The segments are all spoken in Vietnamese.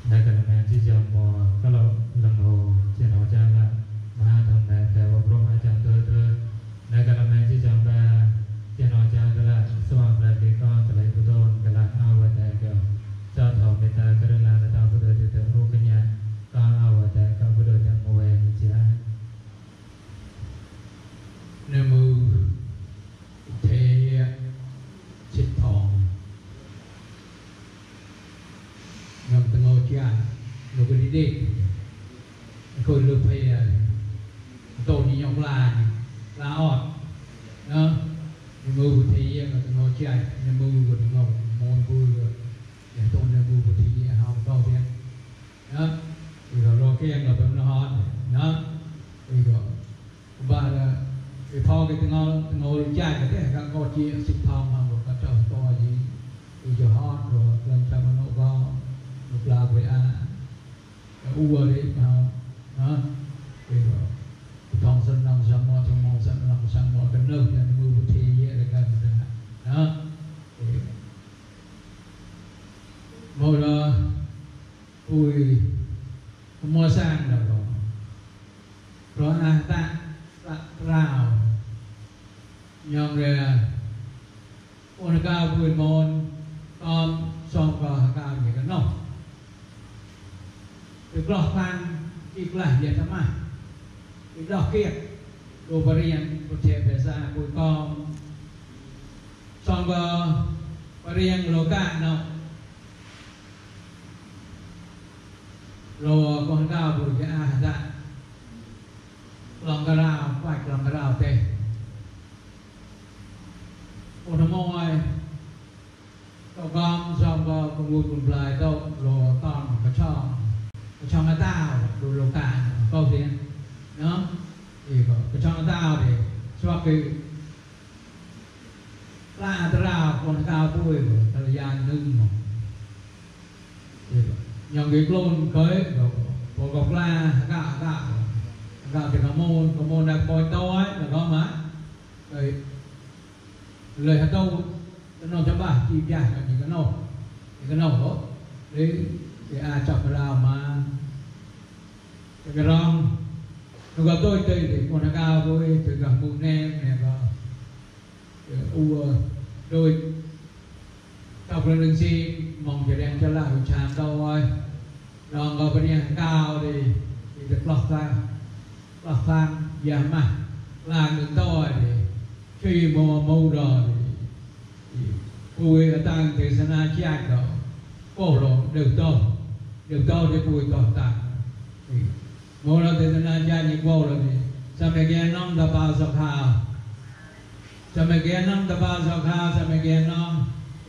đại cái này chỉ cho mò cái lò lần hồ trên hồ cha là mà thằng này cái bộ pro hai trăm tư đại cái này chỉ cho ba trên hồ cha cái là số là cái con cái này của tôi cái là ao vật này cái cho thầu người ta cái là người ta có được từ ô cái nhà con ao vật này con có được trong mùa hè chỉ là nam mô thế chích thòng ngầm tầng ngồi chia nó có đi đi khôi lục hay tổ đi nhọc là ọt đó nam mô thì ngầm tầng ngồi chia nam mô của ngồi môn vui rồi để tôn nam mô của thì học cao tiếng đó rồi lo cái em là bên nó hot đó rồi ba là cái thò cái tầng ngồi chia cái thế các ngồi chia chích thòng mà một cái trò to gì rồi hot rồi lần sau nó có một là với u đấy mà đó rồi thong sân lòng sang mò trong mong sân lòng sang mò cái nơi là mưa một thì vậy là cái đó một là ui mua sang là rồi ta rào nhom rồi ôn cao vui môn con xong vào cao những cái nông được lọt phan ít là việc lắm à cái đọc kia đồ bờ riêng một thể về ra bụi con xong vào bờ riêng lô cạn đâu rồi con cao bụi cái dạ lòng cà rào quạch lòng cà rào tê ôn môi con xong vào con ngồi cùng lại đâu rồi con có cho người ta đồ lô cạn câu tiền đó thì có cho người ta để cho cái la ra con cao vui rồi thời gian nâng mà nhờ cái clone cưới của gọc la gạo thì có môn là coi to ấy là có má rồi lời hạt đâu nó cho bà chìm dài những cái nổ đó đấy thì chọc cái nào mà cái rong nó gặp tôi thì con nó cao với từ gặp một nem này và u đôi chọc lên đường si mong cho đem cho lại chạm đâu rồi rong gặp bên cao thì được lọt sang giảm mà là người to thì khi màu rồi vui ở tăng thì sẽ na chạc đó cổ rồi đều to thì vui to tăng màu là thì sẽ na chạc như cổ rồi thì sao mày nghe nông ta bao sọc hào sao mày nghe nông ta bao sọc hào sao mày nghe nông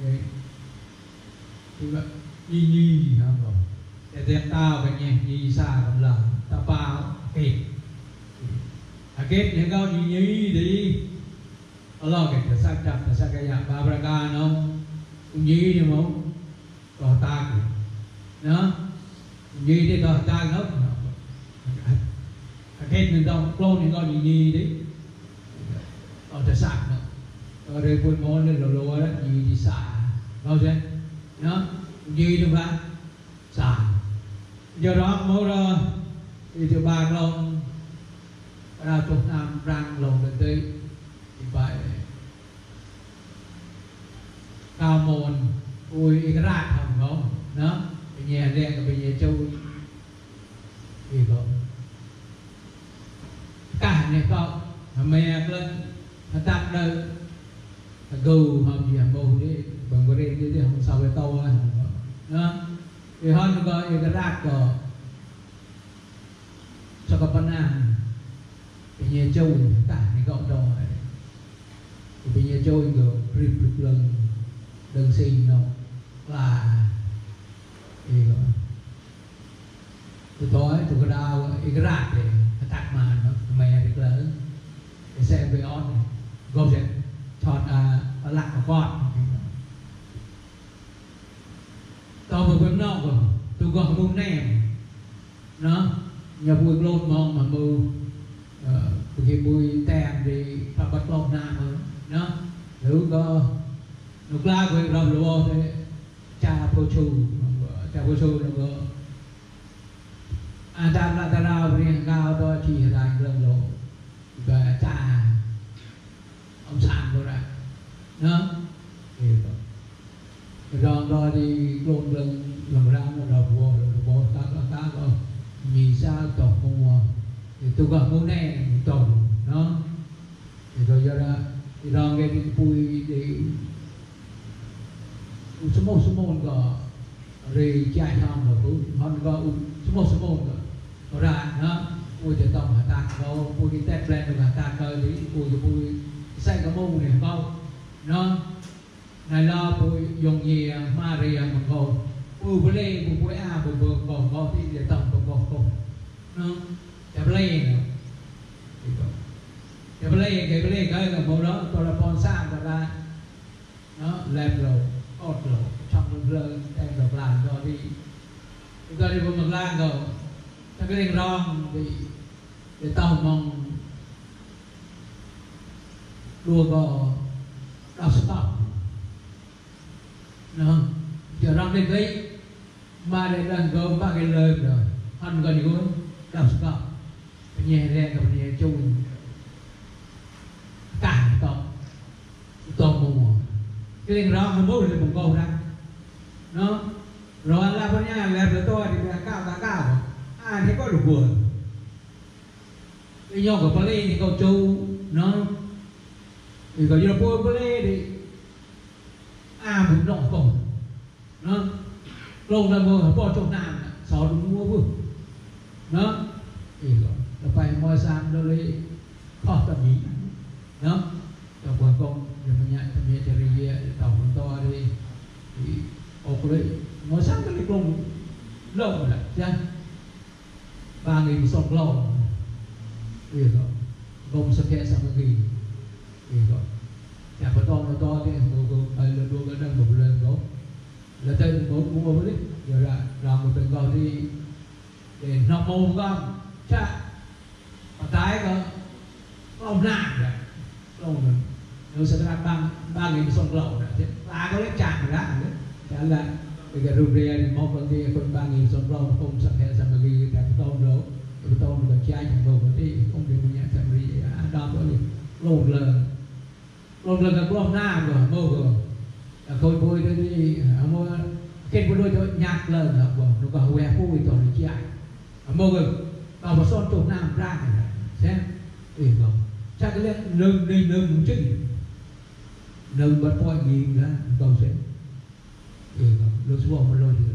thì vậy nhi không rồi để đem tao về nhẹ nhi xa cầm lòng ta bao kịp kết những câu nhi đi Allah cái sắc chặt cái sắc cái dạng ba braka nó cũng nhi đi không có ta nó nhi đi có ta ngốc kết những câu clone những câu nhi đi ở cái sắc nó ở đây quân môn lên lồ đó nhi đi xả đâu chứ nó nhi được không xả do đó mỗi ra thì từ ba lông ra chục năm răng lồng đến tới thì phải cao môn ui cái rác không nó cái nhà đen cái nhà châu thì không cả này không mẹ lên nó tắt đâu gù không gì bù đi bằng cái đi thì không sao cái tàu nó thì hơn có cái rác của cho các bạn ăn cái nhà châu cả cái gọng đỏ cái nhà châu người rip lần đơn sinh nó là gì gọi tôi tối tôi có đau cái rác để tắt mà nó mẹ được lớn cái xe về on này gồm sẽ chọn lạc của con tao vừa bấm nọ rồi tôi gọi mưu nèm nó nhà vui lôn mong mà mưu khi vui tèm thì phải bắt lông nam hơn nó nếu có lúc la với rầm lúa thế cha phô chu nó có Adam là ta rao riêng cao đó chỉ là lần lộ và cha ông sàn rồi đấy nó rồi đi luôn lần ra một đầu vô ta có nhị sao tổ không thì tôi gọi môn này tổ nó thì rồi do đó thì rồi cái đi bùi đi số một có rồi chạy thang rồi cũng họ có số một có ra nó bùi thì tổng hạt tạc có bùi cái tép lên được hạt tạc cơ thì bùi xây cái môn này không nó này lo bùi dùng gì Maria mà có bùi lê bùi a bùi có thì để tổng có nó chả lê nữa chả lê cái màu đó tôi là con sang rồi ra nó lẹp rồi cột rồi trong lơ em được làm rồi đi chúng ta đi vào một lan rồi ta cái đèn rong thì để tàu mong đua có đào stop nó giờ rong đến đấy mà để lần có ba cái lời rồi hắn gần như đào stop nhẹ nhẹกับnhẹ chung cả tàu mùa cái đèn rong nó bố được một câu ra nó rồi là con nhà lẹp được tôi thì là cao thế có được buồn cái nhau của Pali thì cầu châu nó thì có như là Pali thì muốn nọ cổ nó lâu là mua bỏ trong nam sáu đúng mua vừa nó thì nó phải mua sang đâu lấy khó tập nhí nó trong quần công thì mình nhận tham gia chơi tàu con to đi thì ốc đấy mua sang cái lông lâu rồi đấy chứ 3.000 sọc lâu thì có gồm sơ kẹ sang cái thì có nhà phải to thì phải là đua cái đơn một lần đó là tên một đấy rồi là làm một từng gọi đi để nó mồm con cha và tái có lòng nặng đấy lòng rồi nếu sẽ ra 3.000 sọc lâu đấy ta có lấy chạm rồi đó chả là bây giờ rùm rìa thì một con đi con 3.000 sọc lâu không sơ kẹ sang cái tại cái tôn đó cái tôn là chai chẳng đồ thì không được mình nhận sang gì đó có gì lồn là cái lom nam rồi mơ rồi khôi bôi đi mua khen bôi đôi nhạc lần rồi nó có hoe bôi toàn là chạy mơ rồi vào một son trộn nam ra này xem thì không chắc cái nâng chứ nâng bật mọi nhìn ra cầu sẽ thì không lúc xuống một lôi được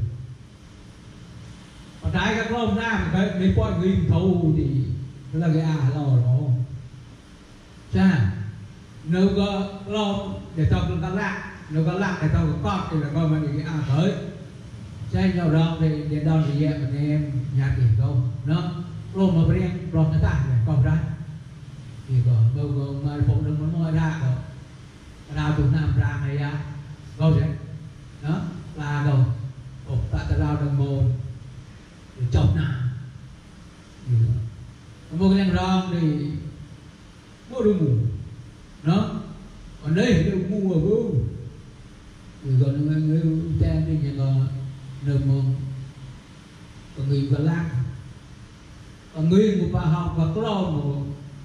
còn trái các lom nam cái mấy mọi nghìn thâu thì là cái lo đó cha nếu có lo để tao cũng tăng lạ nếu có lạ để tao có con thì là coi mà cái tới chơi nhau đó thì đến đâu thì em anh em nhà thì không nó luôn mà riêng luôn cái tảng này còn ra thì có bao gồm mà phụ nữ muốn mua ra có rau tụi nam ra này ra câu đấy đó là đâu tại ta rau đồng môn để chọc nào mua cái đèn rong thì mua đồ ngủ nó còn đây thì đều mua ở vô rồi còn người tên thì nhà có nợ mong còn người có lăng còn người một bà học và có một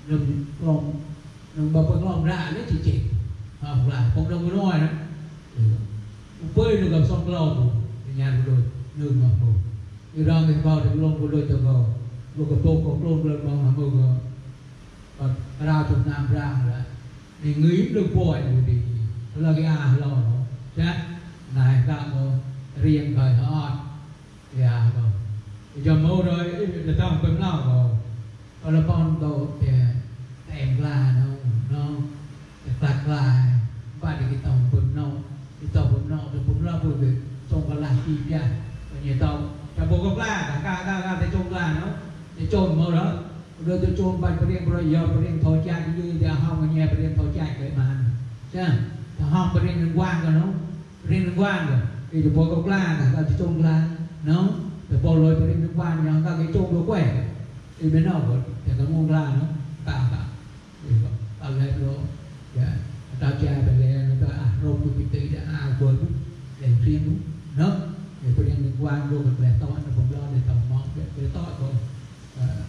nằm bập cái lòng ra đấy chỉ học là không đâu có nói nữa bơi được gặp xong lòng thì nhà của đôi nương mà một như đó thì vào được lòng của đôi tờ vào một cái tô có lông lên vào mà mưa còn ra trong nam ra là thì nghĩ được bội thì là cái lo nó chắc này các riêng thời họ thì rồi giờ mâu rồi để tao không cần nào rồi còn là con đồ thì em là nó tạc lại và để cái tàu bấm nó được bấm ra vừa được trong cái làng chi ra và nhiều tàu cả bộ gốc la cả để trông là nó để trôn màu đó rồi tôi trôn bài riêng giờ riêng thổi chạy như giờ không nghe riêng thổi chạy cái mà chứ không riêng quan rồi nó riêng quan rồi thì bộ gốc la cả trôn la nó để bộ lôi riêng quan nhau các cái trôn nó quẻ thì bên nào rồi thì cái môn la nó cả lại rồi tao cha về lên người ta rôm cái tí đã quên để riêng nó để riêng quan luôn được lẽ to nó không lo để tao mong để to rồi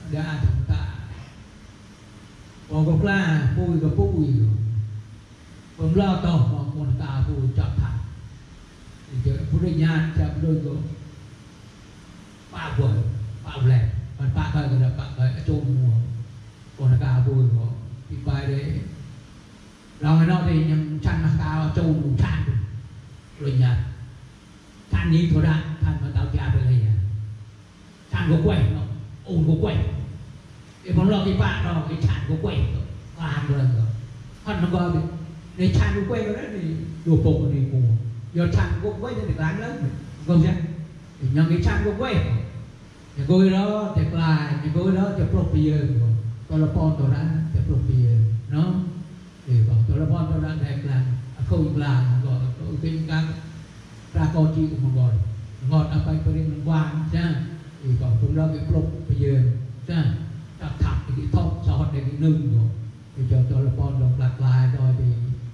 đã thằng ta có la pui có puiผมเล่าต่อของคนตาผู้จับทันเจอผู้ได้ญาติจับโดยก็ป้าป่วยป้าแหลกมันป้าเคยก็ได้ป้าเคยโจมหัวคนตาผู้ก็ปีไปเลยเราไม่นอกที่ยังชันตาโจมหูชันเลยญาติท่านนี้โทษท่านมาเตาจ่าไปเลยท่านก็แกว่งองค์ก็แกว่งไอ้ผมเล่าที่ป้าเราไอ้ชันก็แกว่งก็หันเลยก็ท่านมันก็ในชานกูquay đó thì đồ bộ thì mù giờ chănกูquay thì đáng lắm không chứ nhưng cái chănกูquay thì cô đó thì lại thì cô đó thì propier tôi là con tôi đã thì propier nó thì bảo tôi là con tôi đã đẹp là không là gọi tôi tin các ra con chị của một gọi ngọt ở bên tôi đi mình quan chứ thì bảo tôi đó cái propier chứ đặt thẳng cái thông sọt để cái nưng rồi thì cho tôi là con được lạc lại rồi thì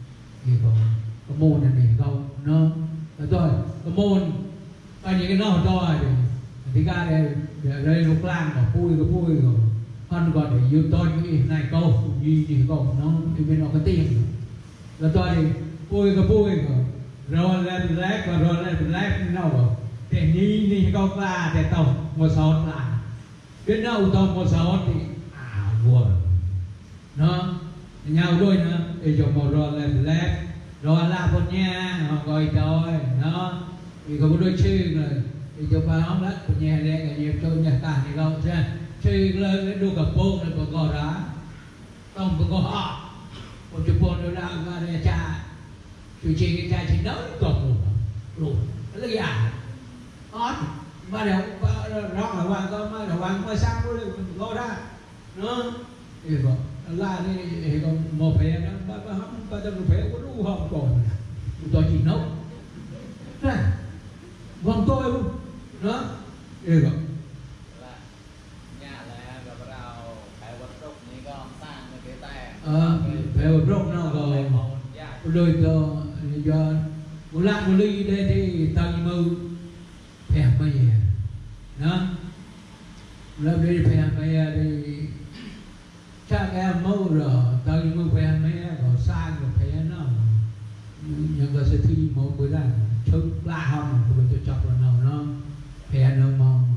cái môn này không nó rồi cái môn coi những cái nó rồi thì ra đây lúc lang mà pui rồi hơn còn để yêu tôi cái này câu gì câu nó đi bên nó có tiền rồi tôi thì pui rồi lên lép và rồi lên lép nó rồi để đi câu la để tàu một sáu là biết đâu tàu một sáu thì buồn nó nhau đôi nữa để cho một rồi lên lép rồi là một nhà họ gọi tôi nó thì có một đôi chữ rồi thì cho bà ông đất của nhà đây cái nhiều cho nhà cả thì đâu chứ chữ lên cái đu cặp bông này có gò đá không có họ một chục bông nó ra mà để cha chủ trì cái cha chỉ nấu còn luôn cái gì à ót mà đều rót là hoàng có mà là hoàng mới sang mới gò đá nó thì bảo là thì còn một phe nó ba trăm phe có đủ không còn tôi chỉ nấu này vòng tôi luôn đó được rồi nhà là gặp vào phải vật rộng như con sang cái tay phải vật rộng nó rồi đôi do một lát một ly đây thì tăng mưu thèm bây giờ đó làm đi thèm bây giờ thì cha em mâu rồi tao như mâu quen mấy rồi sang rồi thấy nó nhưng mà sẽ thi một bữa ra thức la hông rồi cho chọc là nào nó phe nó mong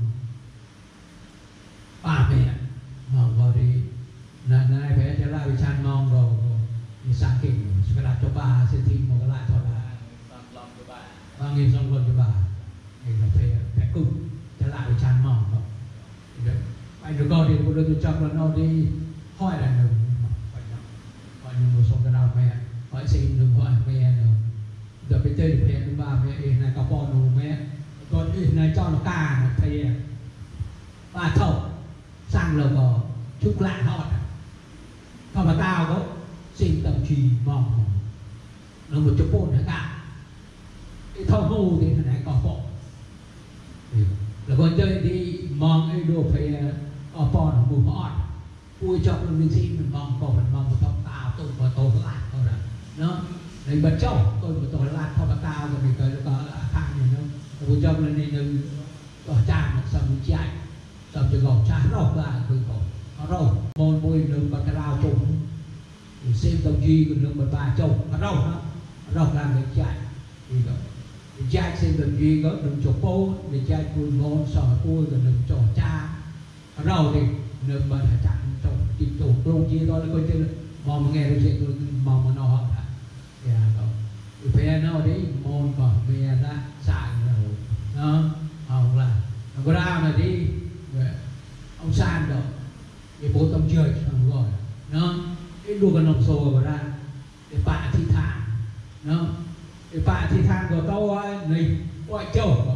ba mẹ mong vào đi là nay phe trở lại chan mong rồi thì sang kinh sẽ đặt cho ba sẽ thi một cái lại thôi là ba nghìn xong luôn cho bà thì là phe cung trở lại chan mong rồi anh được coi thì một đôi tôi chọc là nó đi hỏi là đừng hỏi những một số cái nào mẹ hỏi xin đừng hỏi mẹ nữa giờ cái chơi được mẹ thứ ba mẹ này có con đồ mẹ con này cho nó ca nó thầy ba thầu sang lờ bò chúc lại họ không mà tao có xin tâm trì mong nó một chút bồn nữa cả cái thầu ngu thì này có bộ là con chơi đi mong cái đồ phải ở bò nó mù họ vui chọn là mình xin mình mong một tóc tao tôi mà tôi lại thôi là nó lấy bật châu tôi mà tôi lại thôi mà tao rồi mình tới có thang gì nữa vui chọn là nên có trang một sầm chạy sầm cho gọc trái rau lại tôi có rau môn vui đường bật rau trùng xem đồng chi của đường bật ba châu rau làm để chạy thì đó chạy xem đồng chi có đường chọc phố để chạy cùi môn sỏi cùi rồi đường chỏ cha rau thì đường bật chặt trong cái tổ lông chia đó là coi như mong nghe được chuyện mong mà nó họ đã thì phe nó đấy môn còn phe ra xài rồi nó không là có ra là đi ông san rồi cái bố tâm chơi xong rồi nó cái đua con nồng sồ vào ra cái bạ thi thang nó cái bạ thi thang của tao này ngoại châu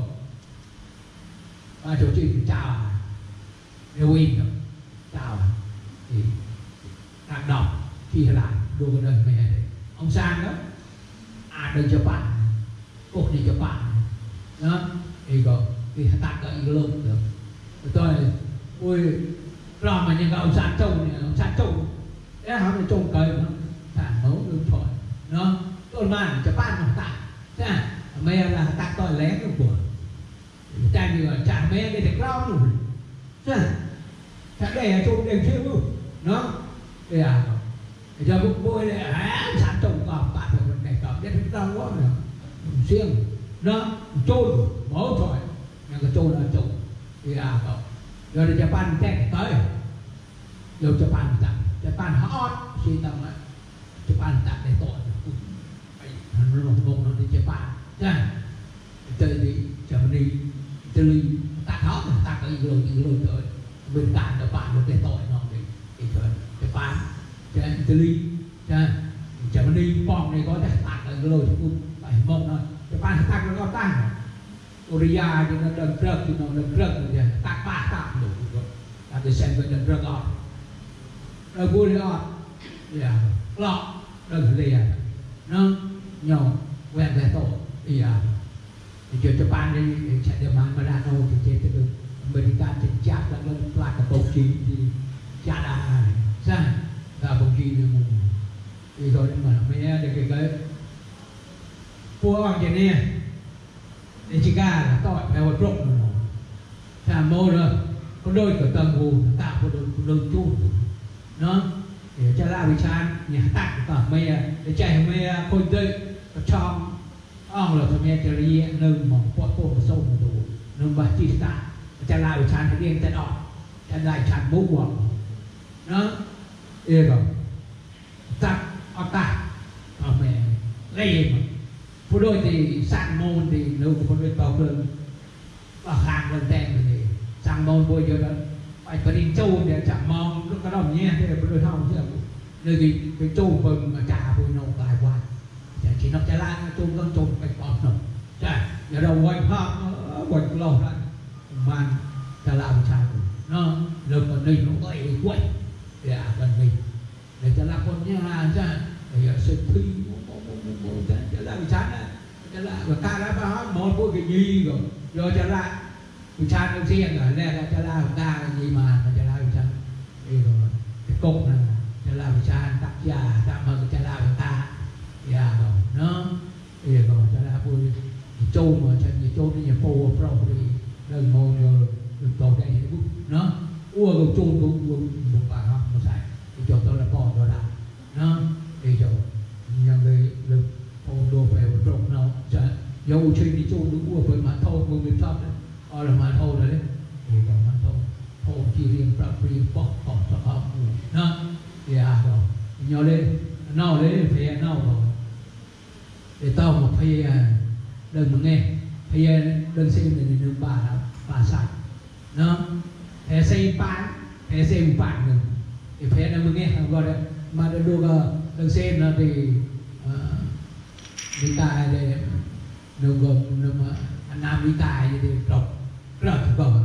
ba chỗ chị chào đều in rồi chào thì đang đọc khi lại đua con đời mẹ đấy ông sang đó đây cho bạn cột này cho bạn đó thì có thì ta có ý lộn được tôi ôi làm mà những cái ông sang trông đấy họ phải trông cây nó thả mẫu được thôi nó tôi mà cho bạn nó tạ thế mẹ là ta tôi lén được của cha như là cha mẹ cái thằng rau rồi thế sẽ để chôn đèn chiếu luôn nó để à giờ bôi để sản trồng cọp bạn phải này cọp nhất rau quá nữa riêng nó chôn máu trời nhưng cái chôn là trồng thì à cọp giờ đi Japan test tới rồi Japan hot suy tâm ấy Japan tặng để tội nó ngông nó đi Japan nha chơi đi Germany chơi tặng hot tặng cái người tới bên cạnh là bạn một cái tội nó thì trời Japan chơi Italy chơi Germany bom này có thể tặng cái người cũng phải mong thôi Japan tặng nó có tăng Korea thì nó đần trật thì nó đần trật rồi tặng ba tặng đủ rồi ta để xem cái đần trật rồi rồi vui rồi yeah lọ đừng lìa nó nhỏ quen về tổ thì thì chơi Japan đi chạy được mà đàn ông thì chơi được America thì chắc là nó lại cả bầu chi thì cha đà sao cả bầu chi thì rồi mà mấy để cái pua hoàng cái này để chỉ cả là tội phải một rộng thà mô rồi có đôi cửa tầng hù tạo một đôi chu nó để cho la bị chan nhà tặng cả mày để chạy mày khôi tươi trong ông là thằng mẹ chơi đi nương mỏng quạt cổ sâu một đồ nương bát chi ta cho la bị chan cái điên tên ọ cho lại chan bố quảng nó yên rồi tặng ọ ta thằng mẹ lấy mà phụ đôi thì sang môn thì nương phụ đôi tàu đường và hàng lần tên thì sang môn bây giờ đó phải đi châu để chạm mong lúc cái đồng nhé thế là đôi không chứ nơi cái châu bừng mà trà bôi nâu tài qua chỉ nó trả lại châu con châu cái con nâu chả giờ đầu quay pháp quay lâu lại man trả lại một trà nó được còn đây nó quay quay để gần mình để trả lại con nhé là chả để sự thi trả lại bị chán đấy trả lại và ta đã báo một cái gì rồi trả lại bị chán đầu tiên rồi nè là trả lại ta cái gì mà trả lại bị chán đi rồi cái cục này trả lại bị chán tặng già tặng mà trả lại ta già rồi nó đi rồi trả lại vui châu mà chân như châu đi nhà phô pro đi đơn môn rồi được tổ đây nó ua được châu cũng một bài không một sải thì cho tôi là bỏ rồi đã nó đi rồi nhưng người được phô đồ về một rộng nó dầu chuyên đi châu đúng ua với mà thôi một người chọn đấy là mà thôi đấy thì còn mà thôi chỉ riêng prap riêng bỏ sao nó thì rồi nhỏ lên nào đấy phải nào rồi để tao một phải đừng mà nghe phải đừng xem để đừng bà sạch nó phải xem bán nữa thì phải đừng mà nghe không gọi đấy mà đừng xem là thì đi tài để đừng mà anh nam đi tài thì trọc rất là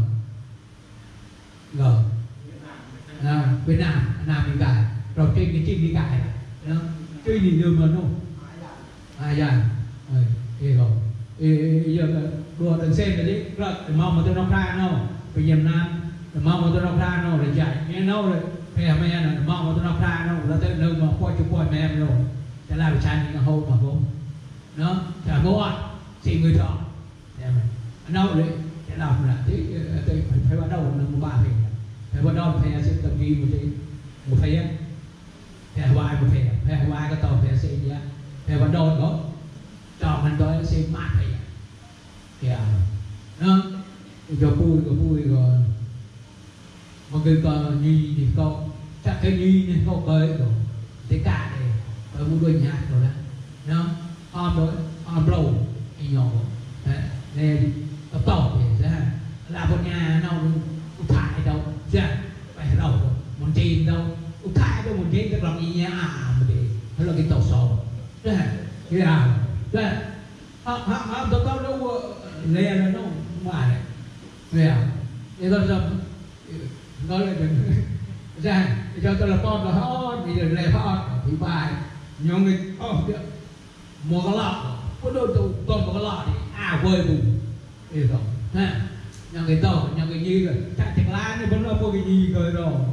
rồi Việt Nam đi cài rồi trên cái chim đi cài đó chơi gì đường mà nó dài rồi giờ đùa đừng xem cái đấy rồi mong mà tôi nó ra nó bây giờ Nam mong mà tôi nó ra nó để chạy nghe nó rồi phải mẹ là mong mà tôi nó ra nó là tới nơi mà coi chụp coi mẹ rồi sẽ làm trái những hô mà không nó chả mua chỉ người chọn đâu đấy sẽ làm là thế phải bắt đầu là một ba phải bắt đầu phải sẽ tập ghi một phải hoài một phải hoài cái tàu phải xem nhá phải bắt đầu đó chọn mình đó xem mát phải kìa nó cho vui rồi một cái nhi thì câu chắc cái nhi nên câu tới rồi thế cả này ở một đôi nhạc rồi đó nó on blow thì nhỏ này tập tàu thì ra là một nhà nào thải đâu ra phải đâu một trên đâu thải đâu một trên cái lòng ý nhá mà để nó là cái tàu sò ra cái ra họ tao đâu lè là nó ngoài này lè thì tao dầm nói là ra cho tao là con là họ thì lè họ thì bài nhiều người mua cái lọ có đôi tôm một cái lọ thì quơi vùng thì rồi ha nhà người tàu nhà người nhi rồi chạy chạy lá nó vẫn là mua cái gì rồi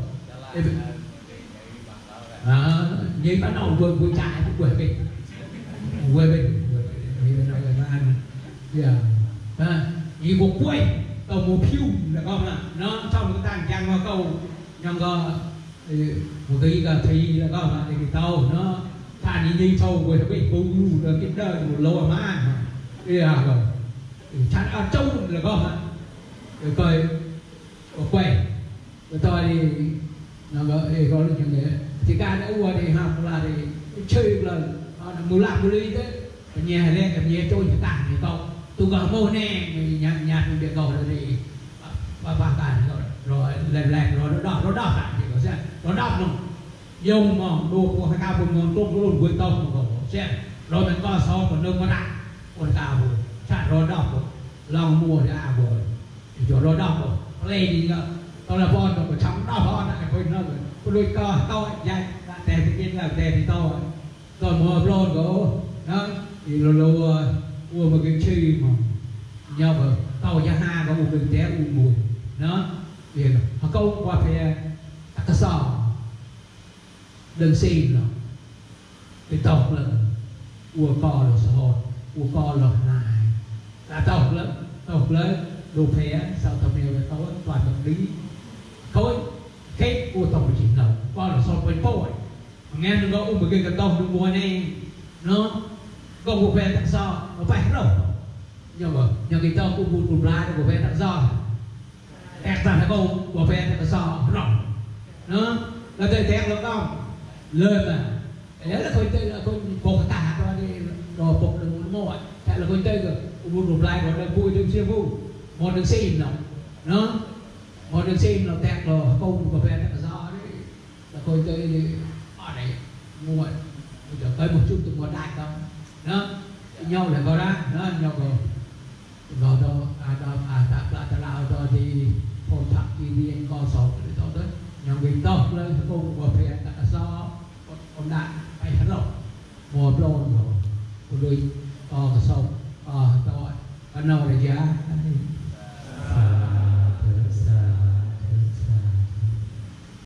nhi bắt đầu vừa chạy vừa bên nhi một quay tàu một phiêu là không là nó trong cái tàng trang vào câu nhưng có một cái thì là có mà cái tàu nó thà đi tàu với nó bị bung rồi cái đời một lô mà bây giờ rồi chặt ở trong là có mà rồi coi quay rồi tôi đi nó có được như thế thì cái đã qua thì học là thì chơi là mù làm mù đi thế nhà lên gặp nhà tôi nhà tảng thì cậu tôi gọi mô nè nhà tôi để cậu rồi thì ba cả rồi lẹt rồi nó đọc lại thì có xem nó đọc luôn dùng mà đồ của hai cao vùng ngon tốt luôn với tông của xem rồi mình có so còn nương có đạn còn cao vùng chặt rồi đọc lòng mua ra rồi chỗ rồi đọc rồi lên đi nữa tôi là con rồi trong đọc con lại coi nó rồi đôi coi dài tè thì kia là tè thì to rồi mua lon của đó thì lô mua một cái chi mà nhau mà tàu nhà ha có một đường té mùi nó việc họ câu qua phía các sò đừng xin rồi cái tộc là ua co là xã hội ua co là này là tộc lớn đồ phé sao tộc nhiều là tao toàn vật lý thôi cái ua tộc chỉ đầu co là so với phôi nghe nó có một cái tộc nó mua này nó có một phe tặng so nó phải rồi nhưng cái tàu cũng một lái của phe tặng so ẹt ra cái câu của phe tặng so rộng nó là tôi theo nó không lên mà đấy là tôi là tôi có cả cho đi đồ phục được một mỏi thế là tôi chơi rồi một lái của nó vui đừng siêu vui một đừng xin nó một đừng xin nó tẹt rồi câu của phe tặng so đấy là tôi chơi đi ở đây mua bây giờ tới một chút tụi nó đại không đó nhau là có ra đó nhau rồi đó ta lao cho thì phồn thạch thì điên co sọt để cho tới nhau bình tóc lên cùng của phe ta so con đại phải hết rồi mùa plon rồi đôi co sọt to cái nào để giá